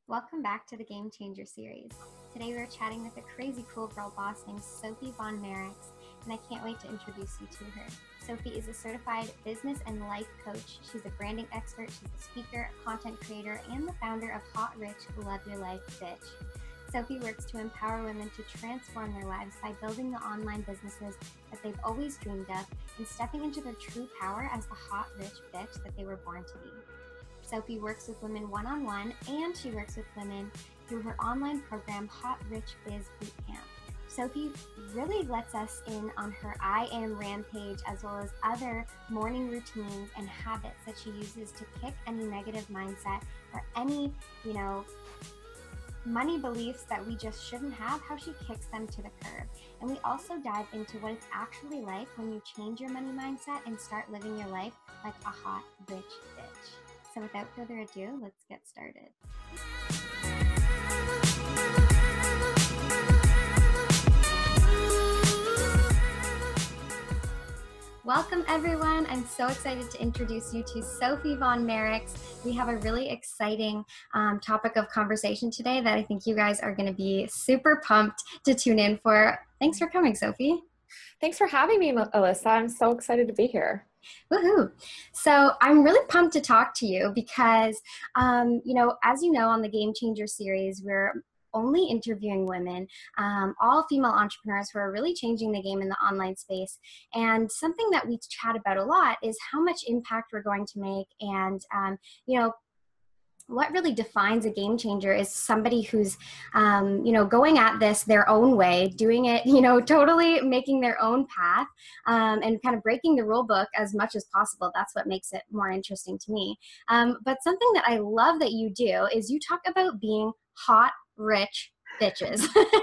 Welcome back to the Game Changer series. Today we're chatting with a crazy cool girl boss named Sofie Von Marricks, and I can't wait to introduce you to her. Sofie is a certified business and life coach. She's a branding expert, she's a speaker, a content creator, and the founder of Hot Rich, Love Your Life, Bitch. Sofie works to empower women to transform their lives by building the online businesses that they've always dreamed of and stepping into their true power as the hot, rich bitch that they were born to be. Sofie works with women one-on-one, and she works with women through her online program, Hot Rich Biz Bootcamp. Sofie really lets us in on her I Am Rampage, as well as other morning routines and habits that she uses to kick any negative mindset or any, money beliefs that we just shouldn't have, how she kicks them to the curb. And we also dive into what it's actually like when you change your money mindset and start living your life like a hot, rich bitch. So without further ado, let's get started. Welcome everyone. I'm so excited to introduce you to Sofie Von Marricks. We have a really exciting topic of conversation today that I think you guys are going to be super pumped to tune in for. Thanks for coming, Sofie. Thanks for having me, Alyssa. I'm so excited to be here. Woohoo! So I'm really pumped to talk to you because, as you know, on the Game Changer series, we're only interviewing women, all female entrepreneurs who are really changing the game in the online space. And something that we chat about a lot is how much impact we're going to make, and what really defines a game changer is somebody who's, going at this their own way, doing it, totally making their own path, and kind of breaking the rule book as much as possible. That's what makes it more interesting to me. But something that I love that you do is you talk about being hot, rich bitches.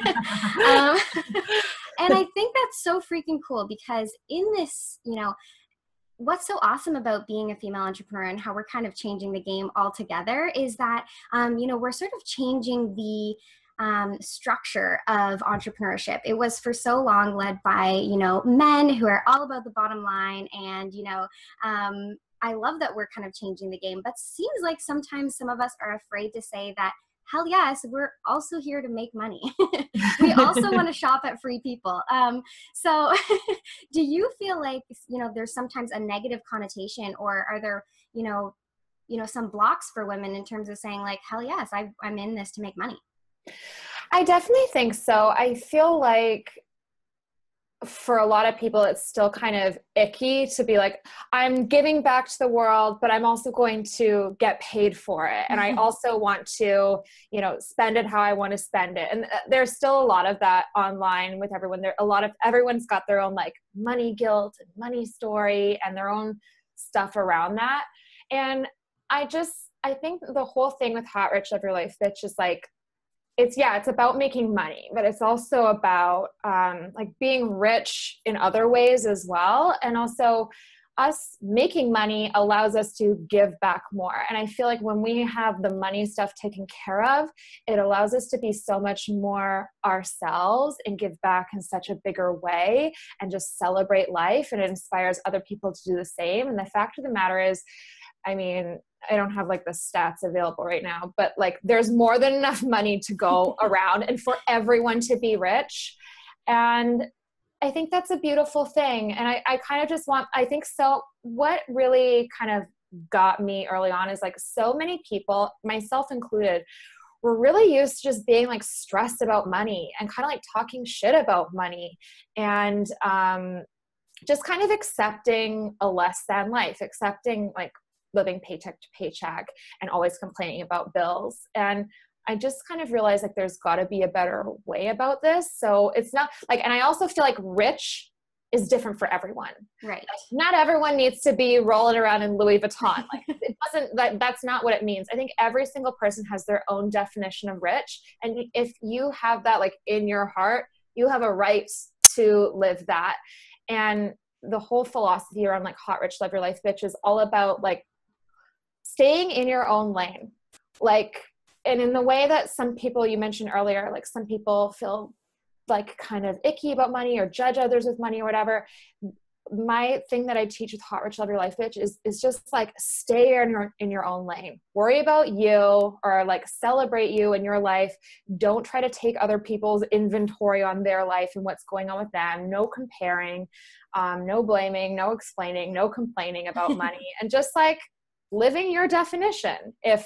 And I think that's so freaking cool because in this, what's so awesome about being a female entrepreneur and how we're kind of changing the game altogether is that, we're sort of changing the structure of entrepreneurship. It was for so long led by, men who are all about the bottom line. And, I love that we're kind of changing the game, but seems like sometimes some of us are afraid to say that, hell yes, we're also here to make money. We also want to shop at Free People. So do you feel like, there's sometimes a negative connotation, or are there, some blocks for women in terms of saying like, hell yes, I'm in this to make money? I definitely think so. I feel like for a lot of people, it's still kind of icky to be like, I'm giving back to the world, but I'm also going to get paid for it. And I also want to, spend it how I want to spend it. And there's still a lot of that online with everyone. Everyone's got their own like money guilt and money story and their own stuff around that. And I think the whole thing with Hot Rich, Love Your Life, Bitch is like, it's about making money, but it's also about being rich in other ways as well. And also us making money allows us to give back more. And I feel like when we have the money stuff taken care of, it allows us to be so much more ourselves and give back in such a bigger way and just celebrate life. And it inspires other people to do the same. And the fact of the matter is, I don't have like the stats available right now, but like there's more than enough money to go around and for everyone to be rich. And I think that's a beautiful thing. And I kind of what really kind of got me early on is like so many people, myself included, were really used to just being like stressed about money and kind of like talking shit about money and just kind of accepting a less than life, accepting like living paycheck to paycheck and always complaining about bills. And I just kind of realized like there's got to be a better way about this. So it's not like, and I also feel like rich is different for everyone. Right. Like, not everyone needs to be rolling around in Louis Vuitton. Like it doesn't, that's not what it means. I think every single person has their own definition of rich. And if you have that like in your heart, you have a right to live that. And the whole philosophy around like Hot Rich, Love Your Life, Bitch is all about like staying in your own lane. Like, and in the way that some people you mentioned earlier, like some people feel like kind of icky about money or judge others with money or whatever. my thing that I teach with Hot Rich Love Your Life Bitch is just like, stay in your own lane. Worry about you, or like celebrate you in your life. Don't try to take other people's inventory on their life and what's going on with them. No comparing, no blaming, no explaining, no complaining about money, and just like living your definition. If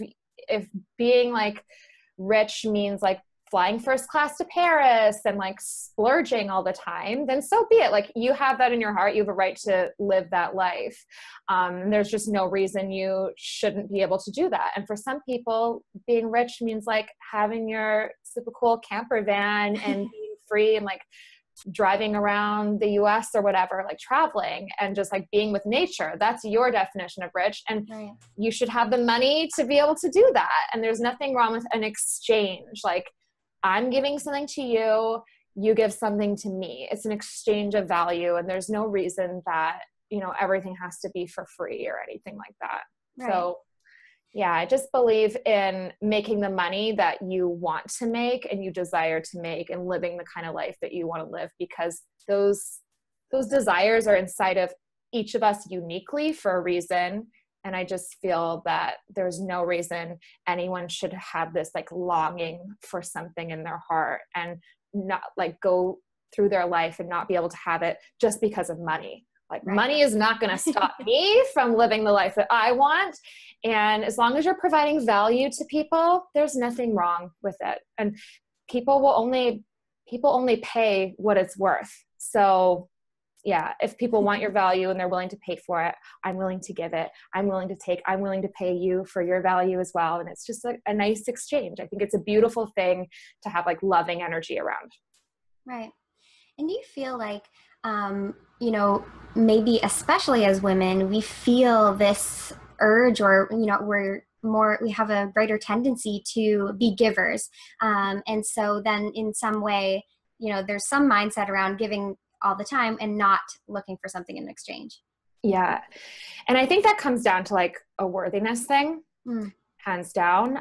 being like rich means like flying first class to Paris and like splurging all the time, then so be it. Like, you have that in your heart. You have a right to live that life. There's just no reason you shouldn't be able to do that. And for some people, being rich means like having your super cool camper van and being free and like driving around the US or whatever, like traveling and just like being with nature. That's your definition of rich. And Right. you should have the money to be able to do that. And there's nothing wrong with an exchange. Like, I'm giving something to you, you give something to me. It's an exchange of value. And there's no reason that, you know, everything has to be for free or anything like that. Right. So yeah, I just believe in making the money that you want to make and you desire to make, and living the kind of life that you want to live, because those desires are inside of each of us uniquely for a reason. And I just feel that there's no reason anyone should have this like longing for something in their heart and not like go through their life and not be able to have it just because of money. Like, Right. money is not going to stop me from living the life that I want. And as long as you're providing value to people, there's nothing wrong with it. And people only pay what it's worth. So yeah, if people want your value and they're willing to pay for it, I'm willing to give it. I'm willing to take, I'm willing to pay you for your value as well. And it's just a nice exchange. I think it's a beautiful thing to have like loving energy around. Right. And do you feel like, you know, maybe especially as women, we feel this urge, or, you know, we have a greater tendency to be givers. And so then in some way, you know, there's some mindset around giving all the time and not looking for something in exchange. Yeah. And I think that comes down to like a worthiness thing, hands down.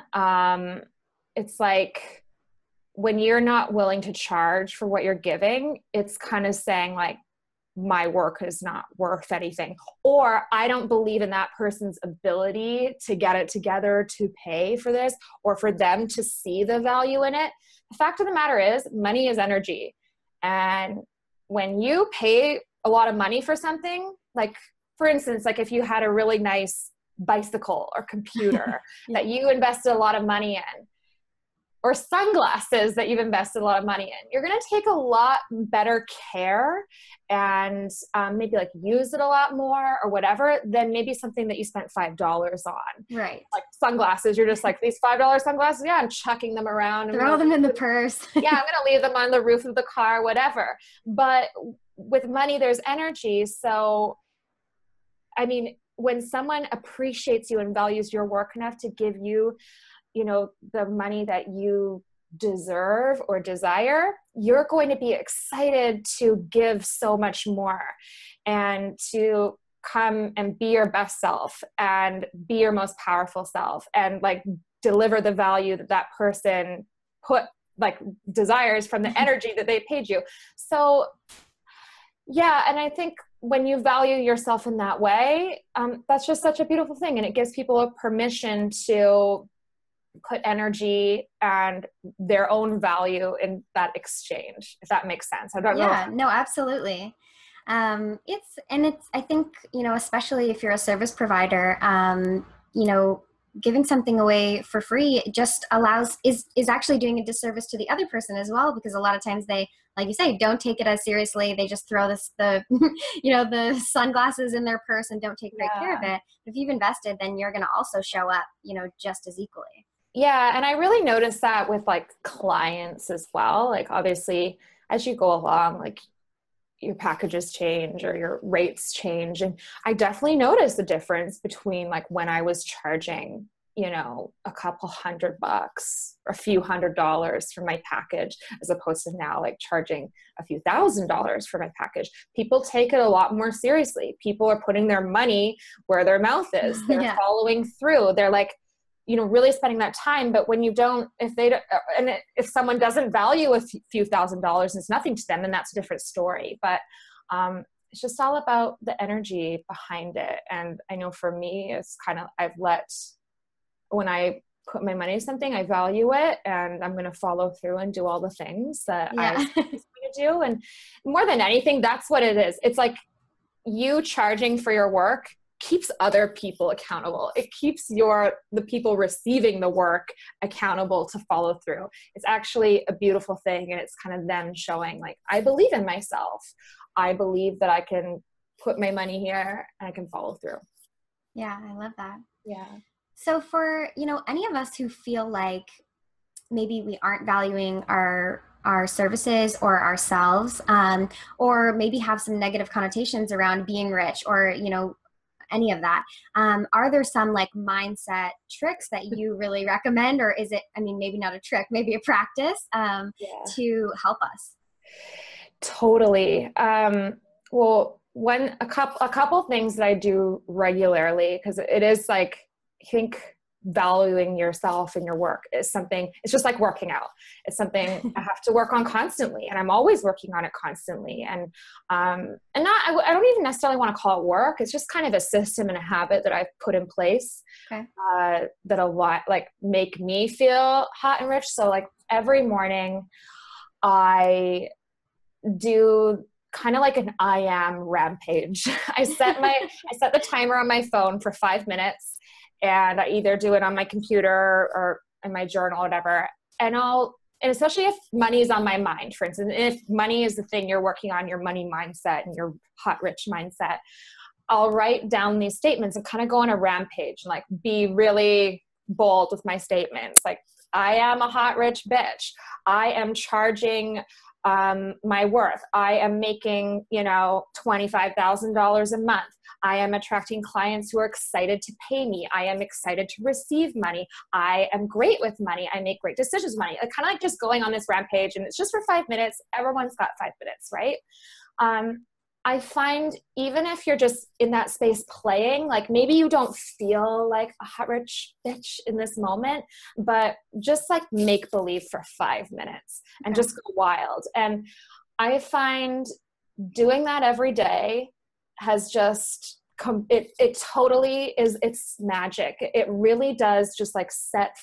It's like, when you're not willing to charge for what you're giving, it's kind of saying like, my work is not worth anything, or I don't believe in that person's ability to get it together to pay for this, or for them to see the value in it. The fact of the matter is, money is energy. And when you pay a lot of money for something, like for instance, like if you had a really nice bicycle or computer that you invested a lot of money in, or sunglasses that you've invested a lot of money in, you're going to take a lot better care and maybe like use it a lot more or whatever than maybe something that you spent $5 on. Right. Like sunglasses, you're just like, these $5 sunglasses, yeah, I'm chucking them around. Throw them in the purse. Yeah, I'm going to leave them on the roof of the car, whatever. But with money, there's energy. So, I mean, when someone appreciates you and values your work enough to give you, you know, the money that you deserve or desire, you're going to be excited to give so much more and to come and be your best self and be your most powerful self and like deliver the value that that person desires from the energy that they paid you. So yeah. And I think when you value yourself in that way, that's just such a beautiful thing. And it gives people a permission to put energy and their own value in that exchange, if that makes sense. I don't know. Yeah, no, absolutely. I think, you know, especially if you're a service provider, you know, giving something away for free just is actually doing a disservice to the other person as well, because a lot of times they, like you say, don't take it as seriously. They just throw you know, the sunglasses in their purse and don't take great care of it. If you've invested, then you're going to also show up, you know, just as equally. Yeah. And I really noticed that with like clients as well. Like obviously as you go along, like your packages change or your rates change. And I definitely noticed the difference between like when I was charging, you know, a couple $100 or a few $100s for my package, as opposed to now like charging a few $1,000s for my package. People take it a lot more seriously. People are putting their money where their mouth is. They're following through. They're like, you know, really spending that time. But when you don't, if someone doesn't value a few $1,000s, it's nothing to them, then that's a different story. But it's just all about the energy behind it. And I know for me, it's kind of, when I put my money in something, I value it, and I'm going to follow through and do all the things that I was going to do. And more than anything, that's what it is. It's like you charging for your work keeps other people accountable. It keeps the people receiving the work accountable to follow through. It's actually a beautiful thing. And it's kind of them showing like, I believe in myself. I believe that I can put my money here and I can follow through. Yeah, I love that. Yeah. So for, any of us who feel like maybe we aren't valuing our services or ourselves, or maybe have some negative connotations around being rich or, any of that, are there some like mindset tricks that you really recommend, or is it, maybe not a trick, maybe a practice, to help us? Totally. Well, a couple things that I do regularly, because it is like, I think valuing yourself and your work is something, it's just like working out. It's something I have to work on constantly, and I'm always working on it constantly. And I don't even necessarily want to call it work. It's just kind of a system and a habit that I've put in place, that a lot like make me feel hot and rich. So like every morning I do kind of like an I am rampage. I set the timer on my phone for 5 minutes, and I either do it on my computer or in my journal or whatever. And especially if money is on my mind, for instance, if money is the thing you're working on, your money mindset and your hot rich mindset, I'll write down these statements and kind of go on a rampage and like be really bold with my statements. Like, I am a hot rich bitch. I am charging my worth. I am making, $25,000 a month. I am attracting clients who are excited to pay me. I am excited to receive money. I am great with money. I make great decisions with money. Kind of like just going on this rampage, and it's just for 5 minutes. Everyone's got 5 minutes, right? I find even if you're just in that space playing, like maybe you don't feel like a hot rich bitch in this moment, but just like make believe for 5 minutes and just go wild. And I find doing that every day has just it totally is, it's magic. It really does just like sets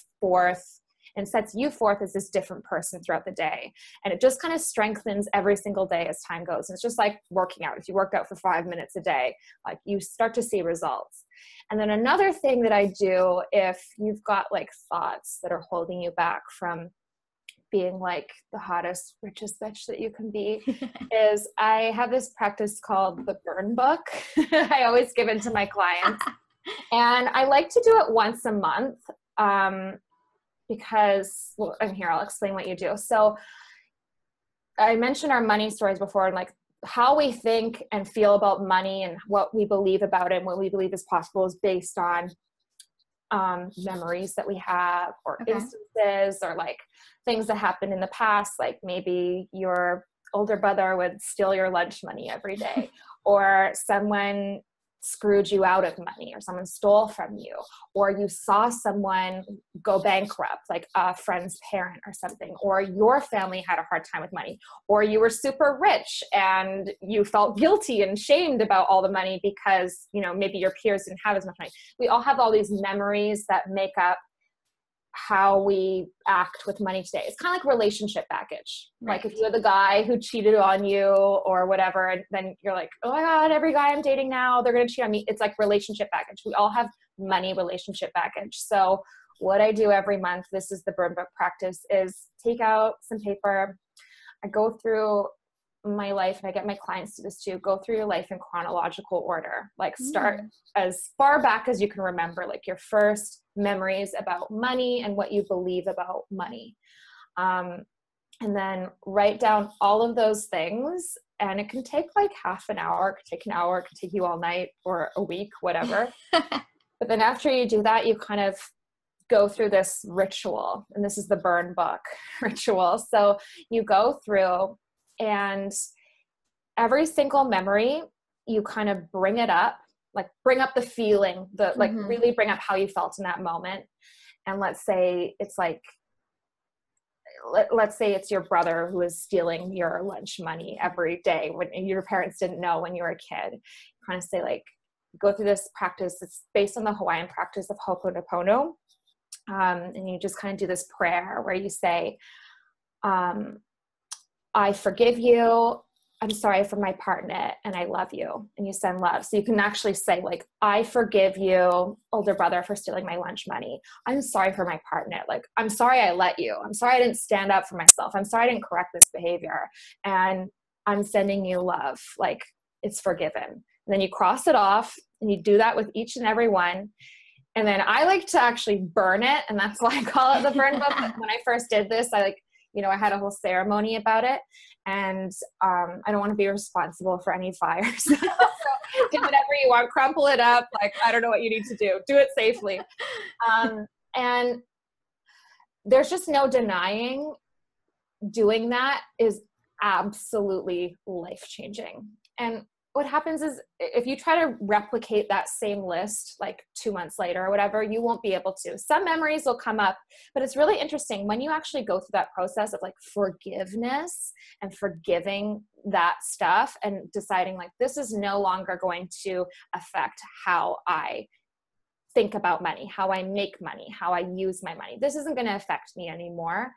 you forth as this different person throughout the day. And it just kind of strengthens every single day as time goes. And it's just like working out. If you work out for 5 minutes a day, like you start to see results. And then another thing that I do, if you've got like thoughts that are holding you back from being like the hottest, richest bitch that you can be, is I have this practice called the burn book. I always give it to my clients. And I like to do it once a month. Because, and here, I'll explain what you do. So I mentioned our money stories before, and like how we think and feel about money and what we believe about it and what we believe is possible is based on memories that we have, or instances, or like things that happened in the past. Like maybe your older brother would steal your lunch money every day, or someone screwed you out of money, or someone stole from you, or you saw someone go bankrupt, like a friend's parent or something, or your family had a hard time with money, or you were super rich and you felt guilty and shamed about all the money because, maybe your peers didn't have as much money. We all have all these memories that make up how we act with money today. It's kind of like relationship baggage. Right. Like if you're the guy who cheated on you or whatever, and then you're like, oh my God, every guy I'm dating now, they're going to cheat on me. It's like relationship baggage. We all have money relationship baggage. So what I do every month, this is the burn book practice, is take out some paper. I go through my life, and I get my clients to this too, go through your life in chronological order. Like start as far back as you can remember, like your first memories about money and what you believe about money. And then write down all of those things. And it can take like half an hour, it could take an hour, it could take you all night or a week, whatever. But then after you do that, you kind of go through this ritual, and this is the burn book ritual. So you go through, and every single memory, you kind of bring it up, like bring up the feeling, like really bring up how you felt in that moment. And let's say it's like, let's say it's your brother who is stealing your lunch money every day when your parents didn't know when you were a kid. Kind of say like, go through this practice. It's based on the Hawaiian practice of Ho'oponopono. And you just kind of do this prayer where you say, I forgive you. I'm sorry for my partner and I love you. And you send love. So you can actually say like, I forgive you, older brother, for stealing my lunch money. I'm sorry for my partner. Like, I'm sorry I let you. I'm sorry I didn't stand up for myself. I'm sorry I didn't correct this behavior. And I'm sending you love. Like, it's forgiven. And then you cross it off and you do that with each and every one. And then I like to actually burn it. And that's why I call it the burn book. When I first did this, I had a whole ceremony about it. And I don't want to be responsible for any fires. So do whatever you want, crumple it up. Like, I don't know what you need to do. Do it safely. And there's just no denying doing that is absolutely life-changing. And what happens is if you try to replicate that same list like 2 months later or whatever, you won't be able to. Some memories will come up, but it's really interesting when you actually go through that process of like forgiveness and forgiving that stuff and deciding like, this is no longer going to affect how I think about money, how I make money, how I use my money. This isn't going to affect me anymore.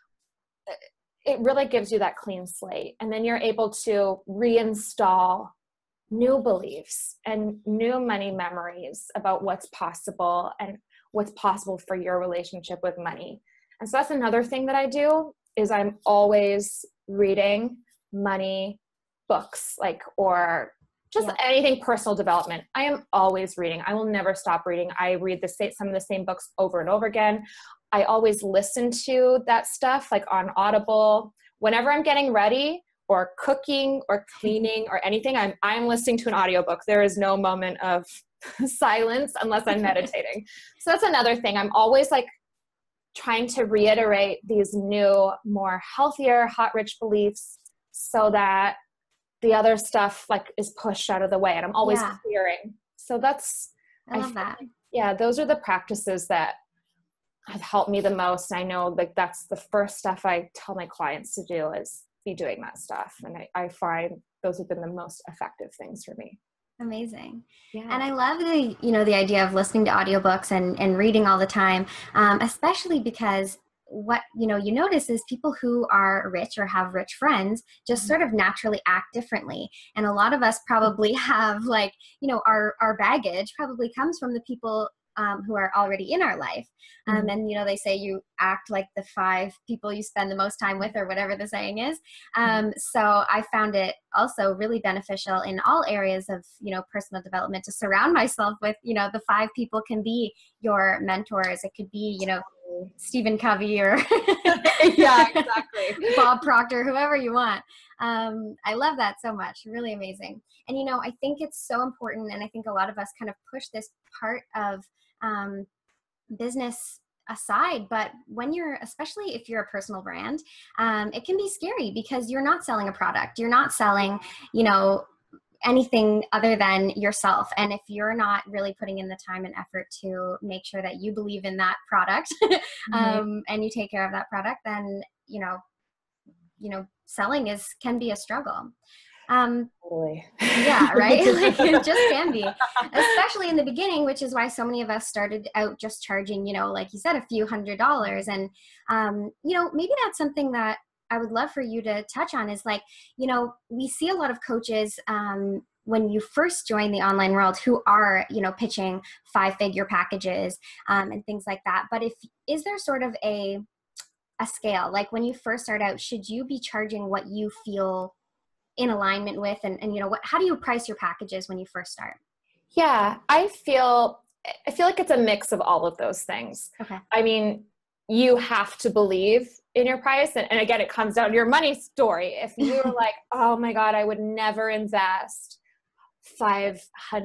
It really gives you that clean slate. And then you're able to reinstall new beliefs and new money memories about what's possible and what's possible for your relationship with money. And so that's another thing that I do is I'm always reading money books, like, or just anything personal development. I am always reading. I will never stop reading. I read some of the same books over and over again. I always listen to that stuff like on Audible. Whenever I'm getting ready or cooking or cleaning or anything, I'm listening to an audiobook. There is no moment of silence unless I'm meditating. So that's another thing. I'm always like trying to reiterate these new, more healthier, hot, rich beliefs so that the other stuff like is pushed out of the way, and I'm always clearing. So I love that. Yeah, those are the practices that have helped me the most. I know like that's the first stuff I tell my clients to do is be doing that stuff. And I find those have been the most effective things for me. Amazing. Yeah. And I love the idea of listening to audiobooks and reading all the time, especially because what, you notice is people who are rich or have rich friends just sort of naturally act differently. And a lot of us probably have like, our baggage probably comes from the people who are already in our life. And, they say you act like the 5 people you spend the most time with, or whatever the saying is. So I found it also really beneficial in all areas of, personal development to surround myself with, the 5 people can be your mentors. It could be, Stephen Covey or yeah, exactly. Bob Proctor, whoever you want. I love that so much. Really amazing. And, I think it's so important. And I think a lot of us kind of push this part of business aside, but especially if you're a personal brand, it can be scary because you're not selling a product. You're not selling, anything other than yourself. And if you're not really putting in the time and effort to make sure that you believe in that product, and you take care of that product, then, selling can be a struggle. Totally. Yeah, right? Like it just can be, especially in the beginning, which is why so many of us started out just charging, like you said, a few $100s. And, maybe that's something that I would love for you to touch on is like, we see a lot of coaches, when you first join the online world who are, pitching 5-figure packages, and things like that. But is there sort of a scale, like when you first start out, should you be charging what you feel in alignment with, and how do you price your packages when you first start? Yeah, I feel like it's a mix of all of those things. Okay. I mean, you have to believe in your price. And again, it comes down to your money story. If you're like, oh my God, I would never invest $500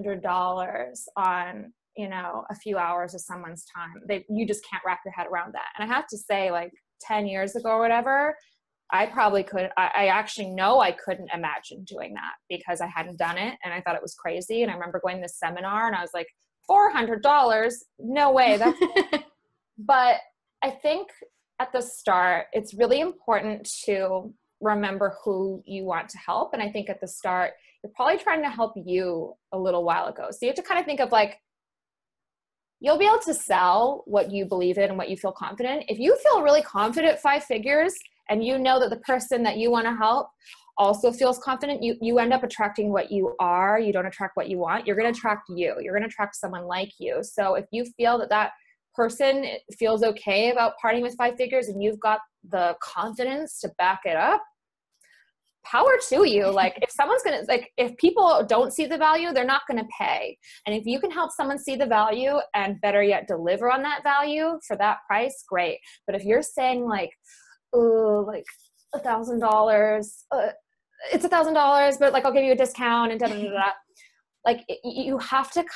on, a few hours of someone's time. You just can't wrap your head around that. And I have to say, like 10 years ago or whatever, I probably could. I actually know I couldn't imagine doing that because I hadn't done it and I thought it was crazy. And I remember going to this seminar and I was like, $400? No way. That's but I think at the start, it's really important to remember who you want to help. And I think at the start, you're probably trying to help you a little while ago. So you have to kind of think of like, you'll be able to sell what you believe in and what you feel confident. If you feel really confident 5 figures and you know that the person that you want to help also feels confident, you end up attracting what you are. You don't attract what you want. You're going to attract you. You're going to attract someone like you. So if you feel that that person feels okay about parting with 5 figures and you've got the confidence to back it up, power to you. Like if someone's going to, like if people don't see the value, they're not going to pay. And if you can help someone see the value and better yet deliver on that value for that price, great. But if you're saying like, oh, like $1,000, it's $1,000, but like, I'll give you a discount and da, da, da, da. Like you have to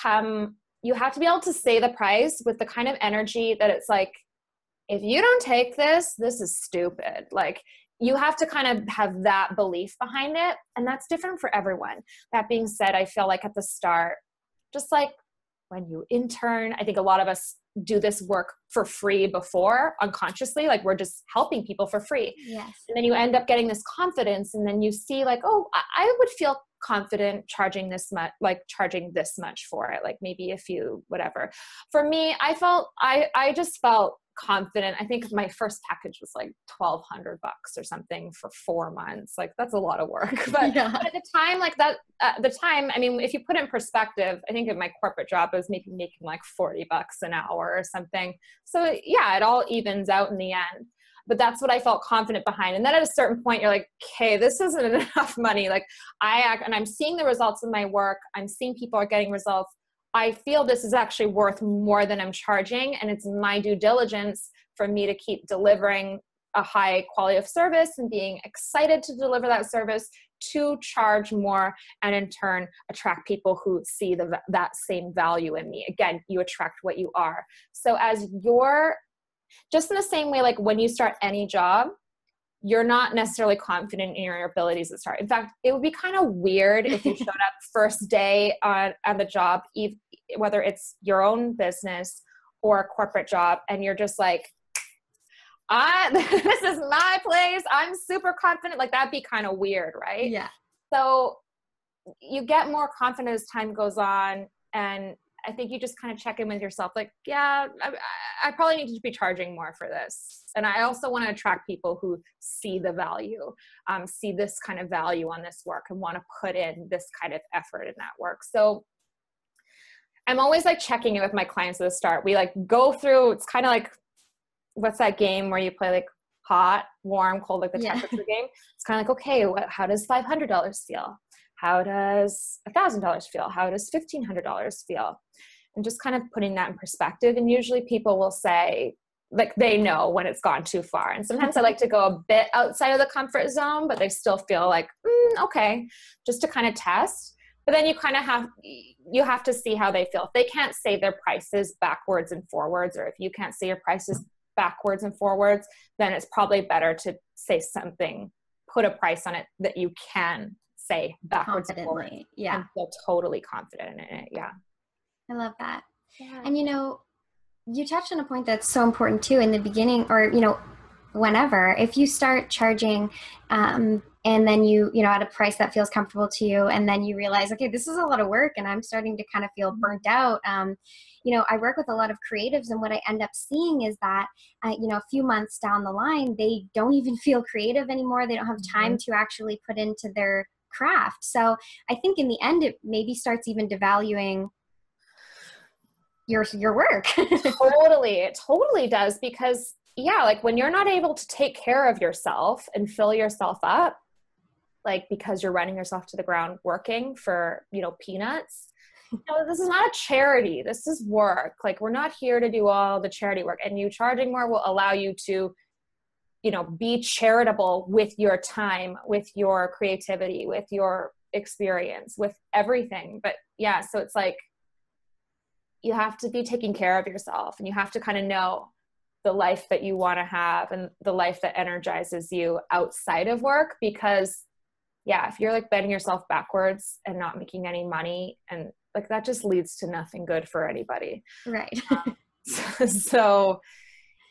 be able to say the price with the kind of energy that it's like, if you don't take this, this is stupid. Like you have to kind of have that belief behind it. And that's different for everyone. That being said, I feel like at the start, just like when you intern, I think a lot of us do this work for free before unconsciously, like we're just helping people for free. Yes. And then you end up getting this confidence and then you see like, oh, I would feel confident charging this much, like charging this much for it. Like maybe a few, whatever. For me, I just felt confident. I think my first package was like $1,200 or something for 4 months. Like that's a lot of work, but, Yeah. but at the time, like that, at the time, I mean, if you put it in perspective, I think at my corporate job, I was maybe making like $40 an hour or something. So yeah, it all evens out in the end. But that's what I felt confident behind. And then at a certain point, you're like, okay, this isn't enough money. Like and I'm seeing the results of my work. I'm seeing people are getting results. I feel this is actually worth more than I'm charging. And it's my due diligence for me to keep delivering a high quality of service and being excited to deliver that service to charge more and in turn attract people who see that same value in me. Again, you attract what you are. So as you're just in the same way, like when you start any job, you're not necessarily confident in your abilities to start. In fact, it would be kind of weird if you showed up first day on the job, whether it's your own business or a corporate job, and you're just like, this is my place. I'm super confident. Like that'd be kind of weird, right? Yeah. So you get more confident as time goes on. And I think you just kind of check in with yourself. Like, yeah, I probably need to be charging more for this. And I also want to attract people who see the value, see this kind of value on this work and want to put in this kind of effort in that work. So I'm always like checking in with my clients at the start. We like go through, it's kind of like, what's that game where you play like hot, warm, cold, like the temperature game? It's kind of like, okay, how does $500 feel? How does $1,000 feel? How does $1,500 feel? And just kind of putting that in perspective. And usually people will say, like, they know when it's gone too far. And sometimes I like to go a bit outside of the comfort zone, but they still feel like, okay, just to kind of test. But then you kind of have to see how they feel. If they can't say their prices backwards and forwards, or if you can't say your prices backwards and forwards, then it's probably better to say something, put a price on it that you can say backwards and forwards. Yeah. And feel totally confident in it. Yeah. I love that. Yeah. And, you touched on a point that's so important too in the beginning, or, whenever, if you start charging, and then you at a price that feels comfortable to you, and then you realize, okay, this is a lot of work and I'm starting to kind of feel burnt out. I work with a lot of creatives, and what I end up seeing is that, a few months down the line, they don't even feel creative anymore. They don't have time to actually put into their craft. So I think in the end, it maybe starts even devaluing your work. Totally. It totally does. Because like when you're not able to take care of yourself and fill yourself up, like because you're running yourself to the ground working for, peanuts, this is not a charity. This is work. Like we're not here to do all the charity work, and you charging more will allow you to, be charitable with your time, with your creativity, with your experience, with everything. But yeah, so it's like, you have to be taking care of yourself, and you have to kind of know the life that you want to have and the life that energizes you outside of work. Because if you're like bending yourself backwards and not making any money, and like that just leads to nothing good for anybody. Right. So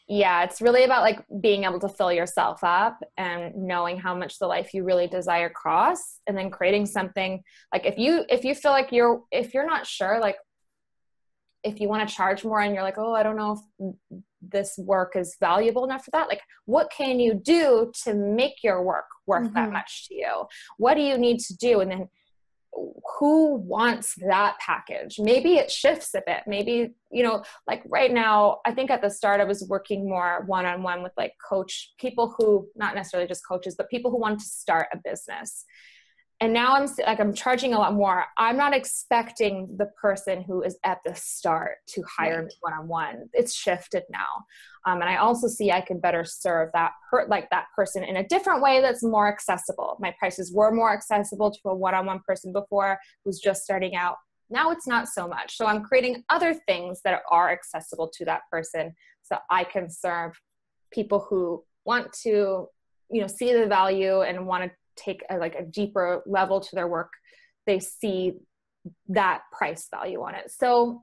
Yeah, it's really about like being able to fill yourself up and knowing how much the life you really desire costs, and then creating something like if you feel like if you're not sure, like if you want to charge more and you're like, oh, I don't know if this work is valuable enough for that. Like, what can you do to make your work worth that much to you? What do you need to do? And then who wants that package? Maybe it shifts a bit. Maybe, you know, like right now, I think at the start I was working more one-on-one with like people who, not necessarily just coaches, but people who want to start a business. And now I'm charging a lot more. I'm not expecting the person who is at the start to hire me one-on-one. It's shifted now. And I also see I can better serve that person in a different way that's more accessible. My prices were more accessible to a one-on-one person before who's just starting out. Now it's not so much. So I'm creating other things that are accessible to that person so I can serve people who want to, you know, see the value and want to take a deeper level to their work. They see that price value on it. So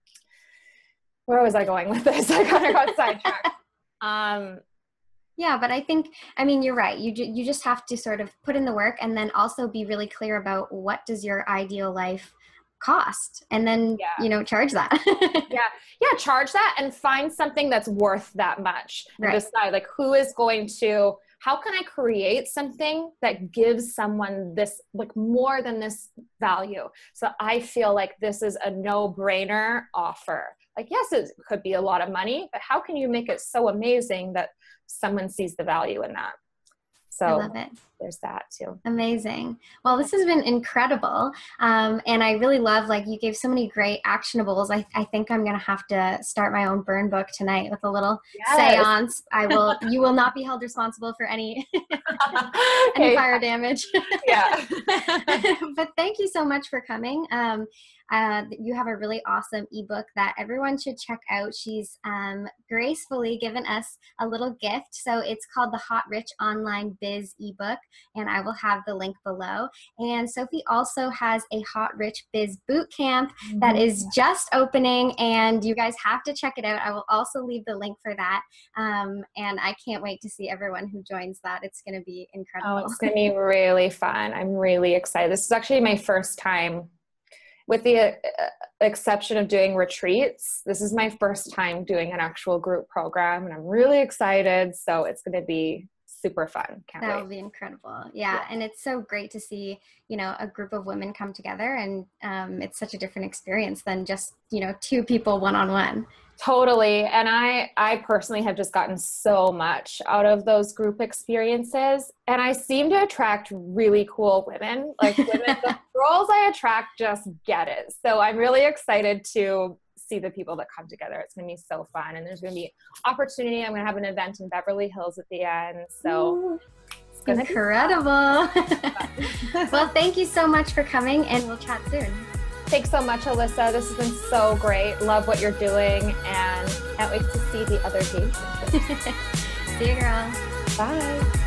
where was I going with this? I kind of got sidetracked. Yeah, but I mean, you're right. You just have to sort of put in the work and then also be really clear about what does your ideal life cost, and then, you know, charge that. Yeah, charge that and find something that's worth that much. And decide like how can I create something that gives someone this, like more than this value? So I feel like this is a no-brainer offer. Like, yes, it could be a lot of money, but how can you make it so amazing that someone sees the value in that? So I love it. There's that too. Amazing. Well, this has been incredible. And I really love, like, you gave so many great actionables. I think I'm going to have to start my own burn book tonight with a little seance. You will not be held responsible for any fire damage. Yeah. But thank you so much for coming. You have a really awesome ebook that everyone should check out. She's gracefully given us a little gift. So it's called the Hot Rich Online Biz ebook, and I will have the link below. And Sofie also has a Hot Rich Biz bootcamp that is just opening, and you guys have to check it out. I will also leave the link for that. And I can't wait to see everyone who joins that. It's going to be incredible. Oh, it's going to be really fun. I'm really excited. This is actually my first time, with the exception of doing retreats. This is my first time doing an actual group program, and I'm really excited. So it's going to be super fun. Can't wait. That will be incredible. Yeah. And it's so great to see, you know, a group of women come together, and it's such a different experience than just, you know, two people one-on-one. Totally. And I personally have just gotten so much out of those group experiences, and I seem to attract really cool women. Like women, the girls I attract just get it. So I'm really excited to see the people that come together. It's going to be so fun. And there's going to be opportunity. I'm going to have an event in Beverly Hills at the end. So it's going to be incredible. Well, thank you so much for coming, and we'll chat soon. Thanks so much, Alyssa. This has been so great. Love what you're doing, and can't wait to see the other games. See you, girl. Bye.